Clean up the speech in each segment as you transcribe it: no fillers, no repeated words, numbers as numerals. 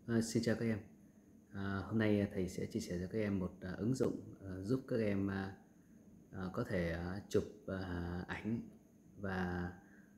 Xin chào các em. Hôm nay thầy sẽ chia sẻ cho các em một ứng dụng giúp các em có thể chụp ảnh và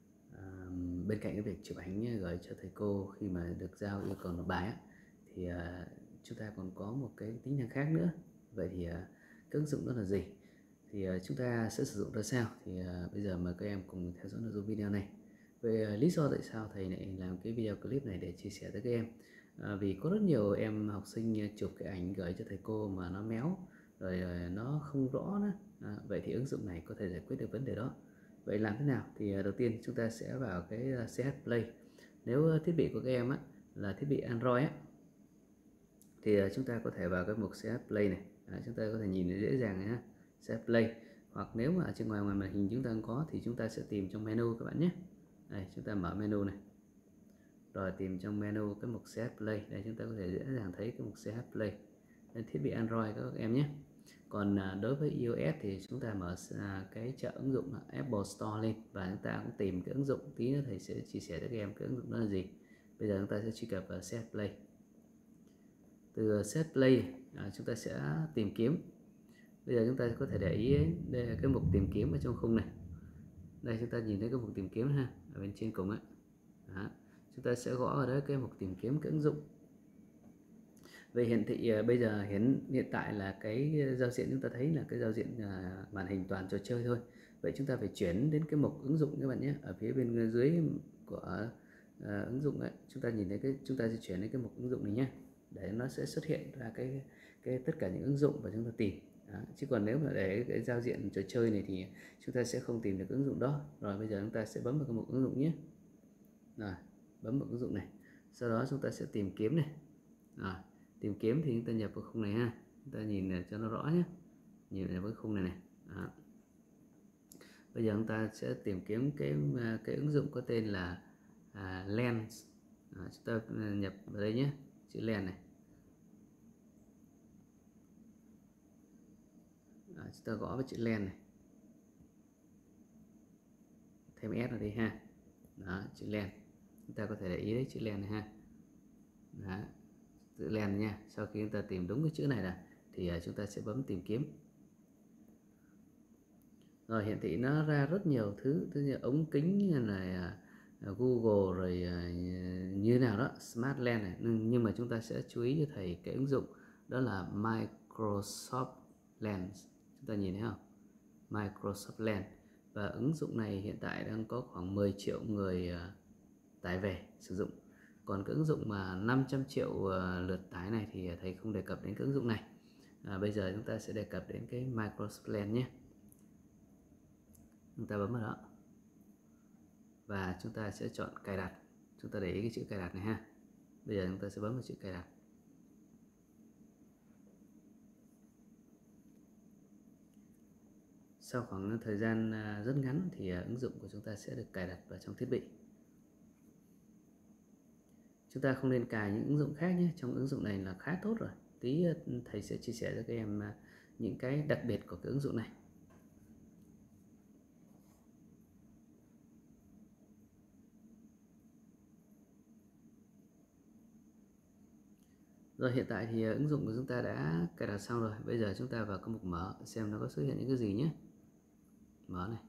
bên cạnh cái việc chụp ảnh gửi cho thầy cô khi mà được giao yêu cầu nộp bài á, thì chúng ta còn có một cái tính năng khác nữa. Vậy thì cái ứng dụng đó là gì? Thì chúng ta sẽ sử dụng ra sao? Thì bây giờ mời các em cùng theo dõi nội dung video này. Về lý do tại sao thầy lại làm cái video clip này để chia sẻ tới các em. Vì có rất nhiều em học sinh chụp cái ảnh gửi cho thầy cô mà nó méo rồi nó không rõ nữa. Vậy thì ứng dụng này có thể giải quyết được vấn đề đó. Vậy làm thế nào? Thì đầu tiên chúng ta sẽ vào cái CH Play. Nếu thiết bị của các em là thiết bị Android thì chúng ta có thể vào cái mục CH Play này. Chúng ta có thể nhìn dễ dàng nhé, CH Play. Hoặc nếu mà trên ngoài màn hình chúng ta không có thì chúng ta sẽ tìm trong menu các bạn nhé. Đây, chúng ta mở menu này, rồi tìm trong menu cái mục CH Play. Đây, chúng ta có thể dễ dàng thấy cái mục CH Play. Đây, thiết bị Android các em nhé. Còn đối với iOS thì chúng ta mở cái chợ ứng dụng Apple Store lên và chúng ta cũng tìm cái ứng dụng. Tí nữa thầy sẽ chia sẻ cho các em cái ứng dụng đó là gì. Bây giờ chúng ta sẽ truy cập vào CH Play. Từ CH Play chúng ta sẽ tìm kiếm. Bây giờ chúng ta có thể để ý đây là cái mục tìm kiếm ở trong khung này. Đây, chúng ta nhìn thấy cái mục tìm kiếm ha, ở bên trên cùng ấy. Đó. Chúng ta sẽ gõ ở đấy cái mục tìm kiếm cái ứng dụng. Về hiển thị bây giờ hiện tại là cái giao diện chúng ta thấy là cái giao diện màn hình toàn trò chơi thôi. Vậy chúng ta phải chuyển đến cái mục ứng dụng các bạn nhé. Ở phía bên dưới của ứng dụng ấy, chúng ta nhìn thấy chúng ta sẽ chuyển đến cái mục ứng dụng này nhé, để nó sẽ xuất hiện ra cái tất cả những ứng dụng và chúng ta tìm. Đó. Chứ còn nếu mà để cái giao diện trò chơi này thì chúng ta sẽ không tìm được ứng dụng đó. Rồi bây giờ chúng ta sẽ bấm vào cái mục ứng dụng nhé. Rồi, bấm vào ứng dụng này. Sau đó chúng ta sẽ tìm kiếm này. Rồi, tìm kiếm thì chúng ta nhập vào khung này ha. Chúng ta nhìn cho nó rõ nhé. Nhìn vào cái khung này này. Đó. Bây giờ chúng ta sẽ tìm kiếm cái ứng dụng có tên là Lens. Đó, chúng ta nhập vào đây nhé, chữ Lens này. Đó, chúng ta gõ vào chữ Lens này, thêm S vào đây ha. Đó, chữ Lens. Chúng ta có thể để ý đấy, chữ Lens này ha. Đó, chữ Lens nha. Sau khi chúng ta tìm đúng cái chữ này là thì chúng ta sẽ bấm tìm kiếm. Rồi hiển thị nó ra rất nhiều thứ như ống kính như là Google rồi như nào đó, Smart Lens này. Nhưng mà chúng ta sẽ chú ý cho thầy cái ứng dụng đó là Microsoft Lens. Chúng ta nhìn thấy không? Microsoft Lens. Và ứng dụng này hiện tại đang có khoảng 10 triệu người tải về sử dụng. Còn cái ứng dụng mà 500 triệu lượt tải này thì thầy không đề cập đến cái ứng dụng này. Bây giờ chúng ta sẽ đề cập đến cái Microsoft Lens nhé. Chúng ta bấm vào đó và chúng ta sẽ chọn cài đặt. Chúng ta để ý cái chữ cài đặt này ha. Bây giờ chúng ta sẽ bấm vào chữ cài đặt. Sau khoảng thời gian rất ngắn thì ứng dụng của chúng ta sẽ được cài đặt vào trong thiết bị. Chúng ta không nên cài những ứng dụng khác nhé. Trong ứng dụng này là khá tốt rồi. Tí thầy sẽ chia sẻ cho các em những cái đặc biệt của cái ứng dụng này. Rồi hiện tại thì ứng dụng của chúng ta đã cài đặt xong rồi. Bây giờ chúng ta vào cái mục mở xem nó có xuất hiện những cái gì nhé. Mở này.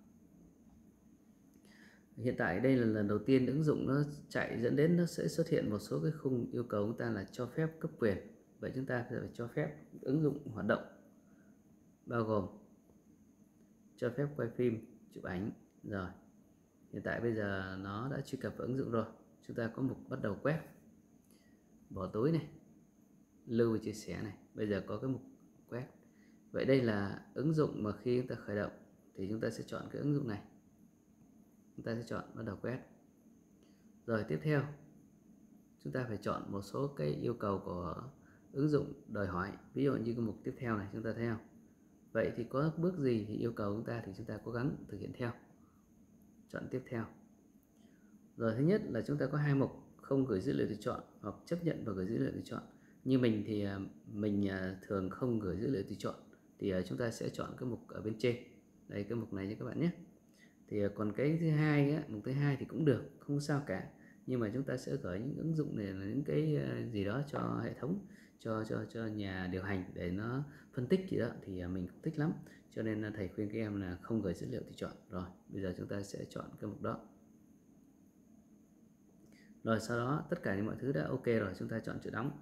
Hiện tại đây là lần đầu tiên ứng dụng nó chạy, dẫn đến nó sẽ xuất hiện một số cái khung yêu cầu chúng ta là cho phép cấp quyền. Vậy chúng ta phải cho phép ứng dụng hoạt động, bao gồm cho phép quay phim, chụp ảnh. Rồi hiện tại bây giờ nó đã truy cập vào ứng dụng rồi. Chúng ta có mục bắt đầu quét, bỏ túi này, lưu và chia sẻ này. Bây giờ có cái mục quét. Vậy đây là ứng dụng mà khi chúng ta khởi động thì chúng ta sẽ chọn cái ứng dụng này. Chúng ta sẽ chọn bắt đầu quét. Rồi tiếp theo chúng ta phải chọn một số cái yêu cầu của ứng dụng đòi hỏi. Ví dụ như cái mục tiếp theo này, chúng ta thấy không? Vậy thì có bước gì thì yêu cầu chúng ta thì chúng ta cố gắng thực hiện theo. Chọn tiếp theo. Rồi thứ nhất là chúng ta có hai mục: không gửi dữ liệu tùy chọn hoặc chấp nhận và gửi dữ liệu tùy chọn. Như mình thì mình thường không gửi dữ liệu tùy chọn, thì chúng ta sẽ chọn cái mục ở bên trên. Đây, cái mục này nha các bạn nhé. Thì còn cái thứ hai mục thứ hai thì cũng được, không sao cả. nhưng mà chúng ta sẽ gửi những ứng dụng này là những cái gì đó cho hệ thống, cho nhà điều hành để nó phân tích gì đó, thì mình không thích lắm, cho nên thầy khuyên các em là không gửi dữ liệu thì chọn. Rồi bây giờ chúng ta sẽ chọn cái mục đó. Rồi sau đó tất cả những mọi thứ đã ok rồi, chúng ta chọn chữ đóng.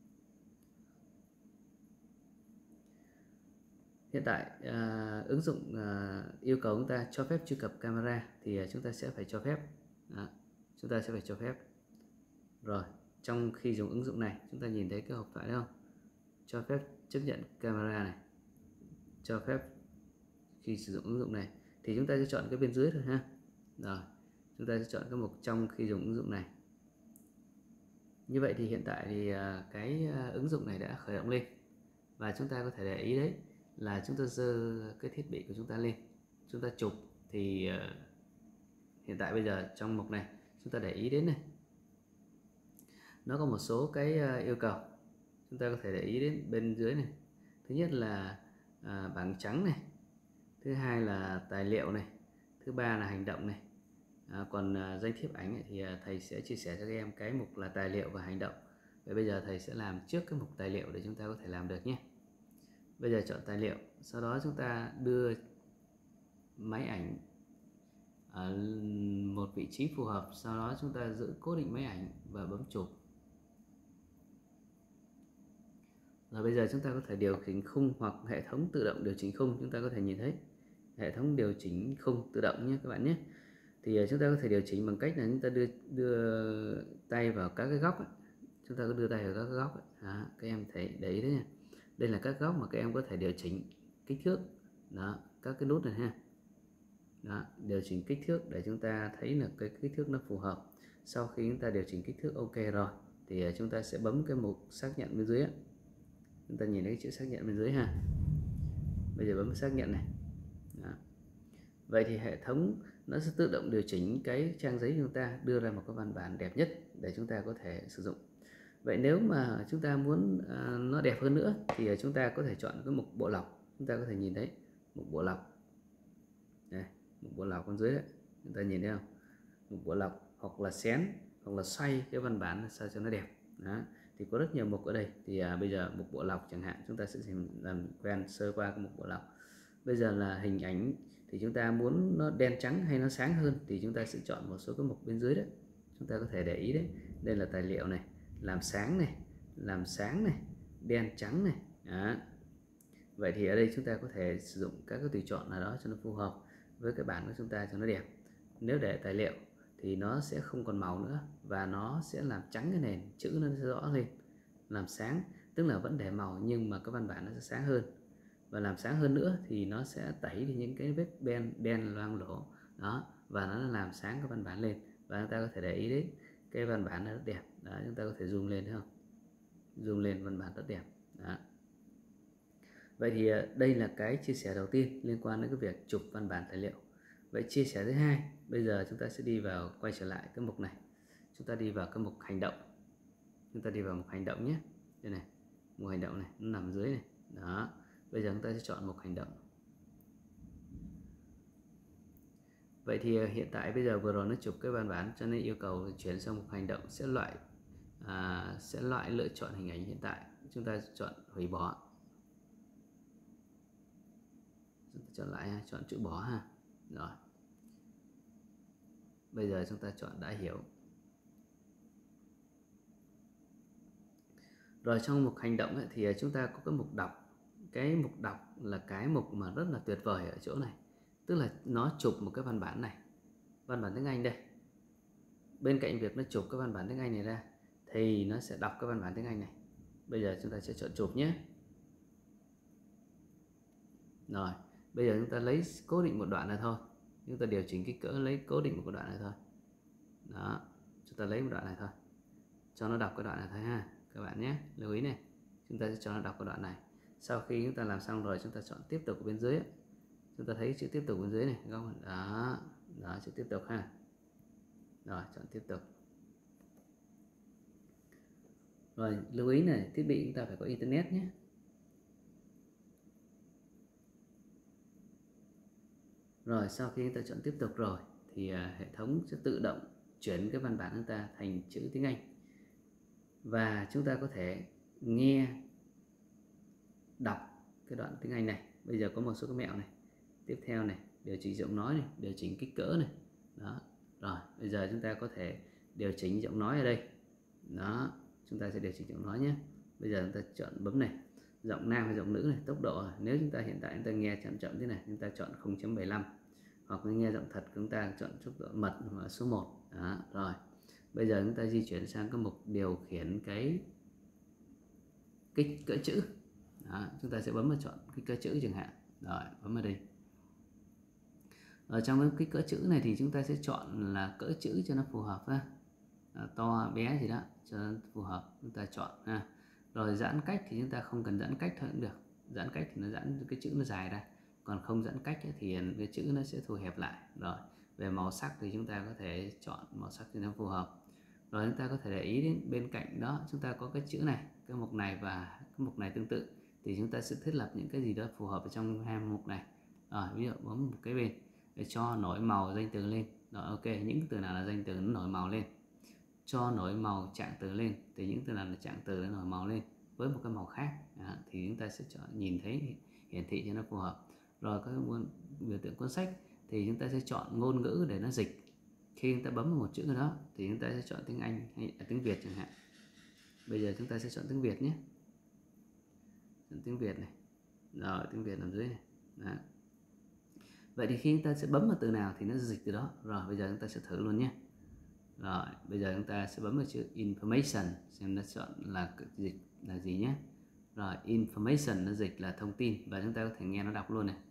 Hiện tại ứng dụng yêu cầu chúng ta cho phép truy cập camera thì chúng ta sẽ phải cho phép. Đó, chúng ta sẽ phải cho phép. Rồi trong khi dùng ứng dụng này, chúng ta nhìn thấy cái hộp thoại đó không? Cho phép chấp nhận camera này, cho phép khi sử dụng ứng dụng này, thì chúng ta sẽ chọn cái bên dưới thôi ha. Rồi chúng ta sẽ chọn cái mục trong khi dùng ứng dụng này. Như vậy thì hiện tại thì cái ứng dụng này đã khởi động lên, và chúng ta có thể để ý đấy là chúng ta giơ cái thiết bị của chúng ta lên, chúng ta chụp thì hiện tại bây giờ trong mục này chúng ta để ý đến này, nó có một số cái yêu cầu chúng ta có thể để ý đến bên dưới này. Thứ nhất là bảng trắng này, thứ hai là tài liệu này, thứ ba là hành động này. Còn danh thiếp ảnh ấy, thì thầy sẽ chia sẻ cho các em cái mục là tài liệu và hành động. Vậy bây giờ thầy sẽ làm trước cái mục tài liệu để chúng ta có thể làm được nhé. Bây giờ chọn tài liệu, sau đó chúng ta đưa máy ảnh ở một vị trí phù hợp, sau đó chúng ta giữ cố định máy ảnh và bấm chụp. Rồi bây giờ chúng ta có thể điều chỉnh khung hoặc hệ thống tự động điều chỉnh khung. Chúng ta có thể nhìn thấy hệ thống điều chỉnh khung tự động nhé các bạn nhé. Thì chúng ta có thể điều chỉnh bằng cách là chúng ta đưa tay vào các cái góc ấy. Chúng ta có đưa tay vào các cái góc ấy. Đó, các em thấy để ý đấy nha. Đây là các góc mà các em có thể điều chỉnh kích thước. Đó, các cái nút này ha. Đó, điều chỉnh kích thước để chúng ta thấy là cái kích thước nó phù hợp. Sau khi chúng ta điều chỉnh kích thước ok rồi thì chúng ta sẽ bấm cái mục xác nhận bên dưới ấy. Chúng ta nhìn thấy cái chữ xác nhận bên dưới ha. Bây giờ bấm xác nhận này. Đó. Vậy thì hệ thống nó sẽ tự động điều chỉnh cái trang giấy của chúng ta, đưa ra một cái văn bản đẹp nhất để chúng ta có thể sử dụng. Vậy nếu mà chúng ta muốn nó đẹp hơn nữa thì chúng ta có thể chọn cái mục bộ lọc. Chúng ta có thể nhìn thấy mục bộ lọc. Đây, mục bộ lọc bên dưới đấy. Chúng ta nhìn thấy không? Mục bộ lọc hoặc là xén hoặc là xoay cái văn bản sao cho nó đẹp. Đó. Thì có rất nhiều mục ở đây. Thì bây giờ mục bộ lọc chẳng hạn, chúng ta sẽ làm quen sơ qua cái mục bộ lọc. Bây giờ là hình ảnh, thì chúng ta muốn nó đen trắng hay nó sáng hơn thì chúng ta sẽ chọn một số cái mục bên dưới đấy. Chúng ta có thể để ý đấy. Đây là tài liệu này, làm sáng này, đen trắng này. Đó. Vậy thì ở đây chúng ta có thể sử dụng các cái tùy chọn nào đó cho nó phù hợp với cái bản của chúng ta cho nó đẹp. Nếu để tài liệu thì nó sẽ không còn màu nữa và nó sẽ làm trắng cái nền, chữ nó sẽ rõ lên. Làm sáng tức là vẫn để màu nhưng mà cái văn bản nó sẽ sáng hơn. Và làm sáng hơn nữa thì nó sẽ tẩy đi những cái vết đen loang lổ đó, và nó làm sáng cái văn bản lên, và chúng ta có thể để ý đến cái văn bản nó rất đẹp. Đó, chúng ta có thể zoom lên thấy không? Zoom lên văn bản rất đẹp. Đó. Vậy thì đây là cái chia sẻ đầu tiên liên quan đến cái việc chụp văn bản tài liệu. Vậy chia sẻ thứ hai, bây giờ chúng ta sẽ đi vào, quay trở lại cái mục này. Chúng ta đi vào cái mục hành động. Chúng ta đi vào mục hành động nhé. Đây này, mục hành động này, nó nằm dưới này. Đó. Bây giờ chúng ta sẽ chọn mục hành động. Vậy thì hiện tại bây giờ vừa rồi nó chụp cái văn bản cho nên yêu cầu chuyển sang mục hành động sẽ loại lựa chọn hình ảnh hiện tại. Chúng ta chọn hủy bỏ. Chúng ta chọn lại, chọn chữ bỏ ha. Rồi. Bây giờ chúng ta chọn đã hiểu. Rồi trong mục hành động ấy, thì chúng ta có cái mục đọc. Cái mục đọc là cái mục mà rất là tuyệt vời ở chỗ này. Tức là nó chụp một cái văn bản này, văn bản tiếng Anh đây. Bên cạnh việc nó chụp cái văn bản tiếng Anh này ra thì nó sẽ đọc cái văn bản tiếng Anh này. Bây giờ chúng ta sẽ chọn chụp nhé. Rồi, bây giờ chúng ta lấy cố định một đoạn này thôi. Chúng ta điều chỉnh kích cỡ lấy cố định một đoạn này thôi. Đó, chúng ta lấy một đoạn này thôi. Cho nó đọc cái đoạn này thôi ha. Các bạn nhé, lưu ý này. Chúng ta sẽ cho nó đọc cái đoạn này. Sau khi chúng ta làm xong rồi, chúng ta chọn tiếp tục ở bên dưới ấy. Chúng ta thấy chữ tiếp tục bên dưới này, không? Đó, đó, chữ tiếp tục ha. Rồi, chọn tiếp tục. Rồi, lưu ý này, thiết bị chúng ta phải có internet nhé. Rồi, sau khi chúng ta chọn tiếp tục rồi thì hệ thống sẽ tự động chuyển cái văn bản chúng ta thành chữ tiếng Anh. Và chúng ta có thể nghe, đọc cái đoạn tiếng Anh này. Bây giờ có một số cái mẹo này. Tiếp theo này, điều chỉnh giọng nói này, điều chỉnh kích cỡ này. Đó. Rồi, bây giờ chúng ta có thể điều chỉnh giọng nói ở đây. Đó, chúng ta sẽ điều chỉnh giọng nói nhé. Bây giờ chúng ta chọn bấm này, giọng nam hay giọng nữ này, tốc độ này. Nếu chúng ta hiện tại chúng ta nghe chậm chậm thế này, chúng ta chọn 0.75. Hoặc là nghe giọng thật chúng ta chọn tốc độ mật số 1. Đó, rồi. Bây giờ chúng ta di chuyển sang cái mục điều khiển cái kích cỡ chữ. Đó, chúng ta sẽ bấm vào chọn kích cỡ chữ chẳng hạn. Rồi, bấm vào đây. Ở trong cái kích cỡ chữ này thì chúng ta sẽ chọn là cỡ chữ cho nó phù hợp ha. To bé gì đó cho nó phù hợp chúng ta chọn ha. Rồi giãn cách thì chúng ta không cần giãn cách thôi cũng được. Giãn cách thì nó giãn cái chữ nó dài ra, còn không giãn cách thì cái chữ nó sẽ thu hẹp lại. Rồi về màu sắc thì chúng ta có thể chọn màu sắc cho nó phù hợp. Rồi chúng ta có thể để ý đến bên cạnh đó chúng ta có cái chữ này, cái mục này và cái mục này tương tự, thì chúng ta sẽ thiết lập những cái gì đó phù hợp ở trong hai mục này. Rồi ví dụ bấm một cái bên để cho nổi màu danh từ lên. Rồi ok, những từ nào là danh từ nó nổi màu lên. Cho nổi màu trạng từ lên, thì những từ nào là trạng từ nó nổi màu lên với một cái màu khác. Đó, thì chúng ta sẽ chọn nhìn thấy hiển thị cho nó phù hợp. Rồi các biểu tượng cuốn sách thì chúng ta sẽ chọn ngôn ngữ để nó dịch. Khi chúng ta bấm vào một chữ đó thì chúng ta sẽ chọn tiếng Anh hay tiếng Việt chẳng hạn. Bây giờ chúng ta sẽ chọn tiếng Việt nhé. Chọn tiếng Việt này. Rồi tiếng Việt nằm dưới này. Đó. Vậy thì khi chúng ta sẽ bấm vào từ nào thì nó dịch từ đó. Rồi bây giờ chúng ta sẽ thử luôn nhé. Rồi bây giờ chúng ta sẽ bấm vào chữ information xem nó chọn là dịch là gì nhé. Rồi information nó dịch là thông tin, và chúng ta có thể nghe nó đọc luôn này.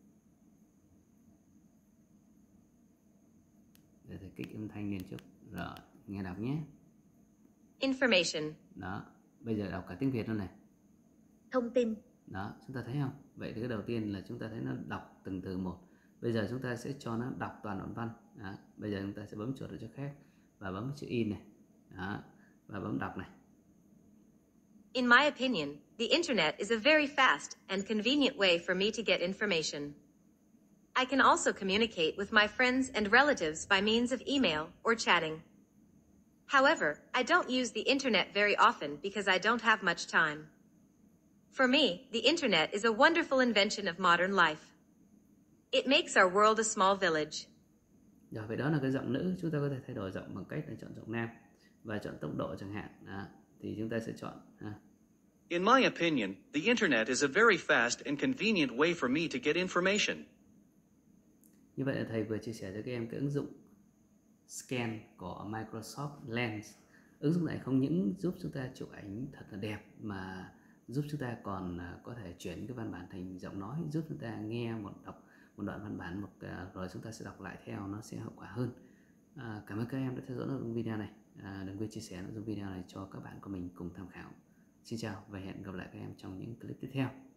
Để thầy kích âm thanh lên chút. Rồi nghe đọc nhé. Information. Đó, bây giờ đọc cả tiếng Việt luôn này. Thông tin. Đó, chúng ta thấy không? Vậy thì cái đầu tiên là chúng ta thấy nó đọc từng từ một. Bây giờ chúng ta sẽ cho nó đọc toàn đoạn văn. Đó, bây giờ chúng ta sẽ bấm chuột ở chỗ khác và bấm chữ in này. Đó, và bấm đọc này. In my opinion, the internet is a very fast and convenient way for me to get information. I can also communicate with my friends and relatives by means of email or chatting. However, I don't use the internet very often because I don't have much time. For me, the internet is a wonderful invention of modern life. It makes our world a small village. Rồi, vậy đó là cái giọng nữ. Chúng ta có thể thay đổi giọng bằng cách là chọn giọng nam và chọn tốc độ chẳng hạn. Đó, thì chúng ta sẽ chọn In my opinion, the internet is a very fast and convenient way for me to get information. Như vậy là thầy vừa chia sẻ cho các em cái ứng dụng Scan của Microsoft Lens. Ứng dụng này không những giúp chúng ta chụp ảnh thật là đẹp mà giúp chúng ta còn có thể chuyển cái văn bản thành giọng nói, giúp chúng ta nghe đọc một đoạn văn bản rồi chúng ta sẽ đọc lại theo, nó sẽ hiệu quả hơn. Cảm ơn các em đã theo dõi nội dung video này. Đừng quên chia sẻ nội dung video này cho các bạn của mình cùng tham khảo. Xin chào và hẹn gặp lại các em trong những clip tiếp theo.